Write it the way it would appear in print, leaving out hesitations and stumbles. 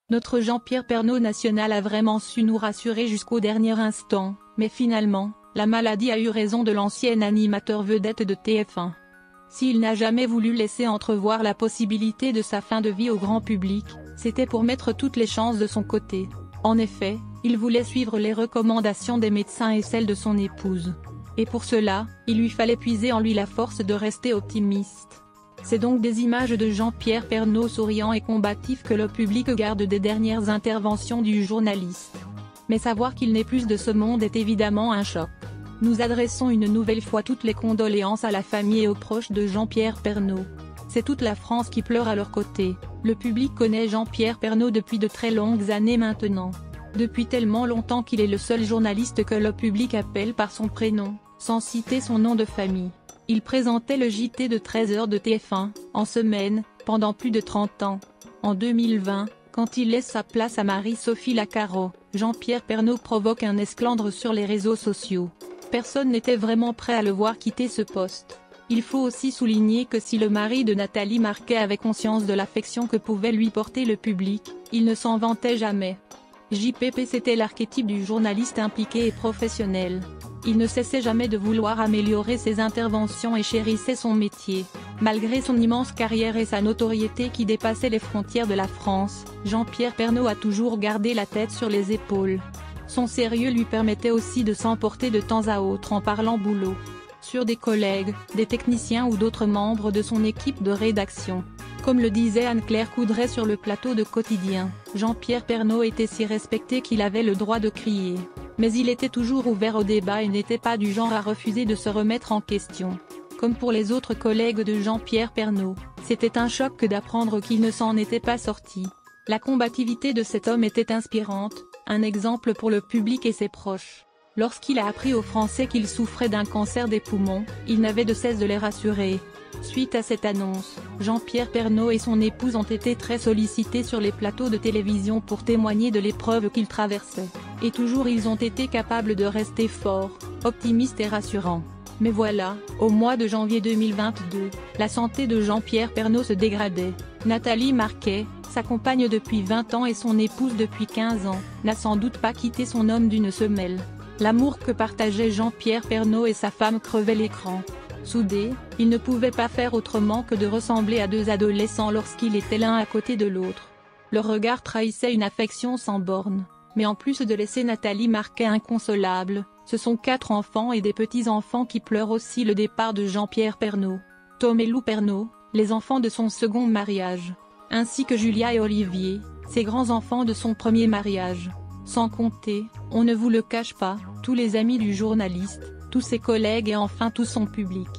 Notre Jean-Pierre Pernaut national a vraiment su nous rassurer jusqu'au dernier instant, mais finalement, la maladie a eu raison de l'ancien animateur vedette de TF1. S'il n'a jamais voulu laisser entrevoir la possibilité de sa fin de vie au grand public, c'était pour mettre toutes les chances de son côté. En effet, il voulait suivre les recommandations des médecins et celles de son épouse. Et pour cela, il lui fallait puiser en lui la force de rester optimiste. C'est donc des images de Jean-Pierre Pernaut souriant et combatif que le public garde des dernières interventions du journaliste. Mais savoir qu'il n'est plus de ce monde est évidemment un choc. Nous adressons une nouvelle fois toutes les condoléances à la famille et aux proches de Jean-Pierre Pernaut. C'est toute la France qui pleure à leur côté. Le public connaît Jean-Pierre Pernaut depuis de très longues années maintenant. Depuis tellement longtemps qu'il est le seul journaliste que le public appelle par son prénom, sans citer son nom de famille. Il présentait le JT de 13h de TF1, en semaine, pendant plus de 30 ans. En 2020, quand il laisse sa place à Marie-Sophie Lacaro, Jean-Pierre Pernaut provoque un esclandre sur les réseaux sociaux. Personne n'était vraiment prêt à le voir quitter ce poste. Il faut aussi souligner que si le mari de Nathalie Marquet avait conscience de l'affection que pouvait lui porter le public, il ne s'en vantait jamais. JPP c'était l'archétype du journaliste impliqué et professionnel. Il ne cessait jamais de vouloir améliorer ses interventions et chérissait son métier. Malgré son immense carrière et sa notoriété qui dépassait les frontières de la France, Jean-Pierre Pernaut a toujours gardé la tête sur les épaules. Son sérieux lui permettait aussi de s'emporter de temps à autre en parlant boulot. Sur des collègues, des techniciens ou d'autres membres de son équipe de rédaction. Comme le disait Anne-Claire Coudray sur le plateau de Quotidien, Jean-Pierre Pernaut était si respecté qu'il avait le droit de crier. Mais il était toujours ouvert au débat et n'était pas du genre à refuser de se remettre en question. Comme pour les autres collègues de Jean-Pierre Pernaut, c'était un choc que d'apprendre qu'il ne s'en était pas sorti. La combativité de cet homme était inspirante, un exemple pour le public et ses proches. Lorsqu'il a appris aux Français qu'il souffrait d'un cancer des poumons, il n'avait de cesse de les rassurer. Suite à cette annonce, Jean-Pierre Pernaut et son épouse ont été très sollicités sur les plateaux de télévision pour témoigner de l'épreuve qu'ils traversaient. Et toujours ils ont été capables de rester forts, optimistes et rassurants. Mais voilà, au mois de janvier 2022, la santé de Jean-Pierre Pernaut se dégradait. Nathalie Marquet, sa compagne depuis 20 ans et son épouse depuis 15 ans, n'a sans doute pas quitté son homme d'une semelle. L'amour que partageaient Jean-Pierre Pernaut et sa femme crevait l'écran. Soudés, ils ne pouvaient pas faire autrement que de ressembler à deux adolescents lorsqu'ils étaient l'un à côté de l'autre. Leur regard trahissait une affection sans bornes. Mais en plus de laisser Nathalie Marquet inconsolable, ce sont 4 enfants et des petits-enfants qui pleurent aussi le départ de Jean-Pierre Pernaut. Tom et Lou Pernaut, les enfants de son second mariage. Ainsi que Julia et Olivier, ses grands-enfants de son premier mariage. Sans compter, on ne vous le cache pas, tous les amis du journaliste, tous ses collègues et enfin tout son public.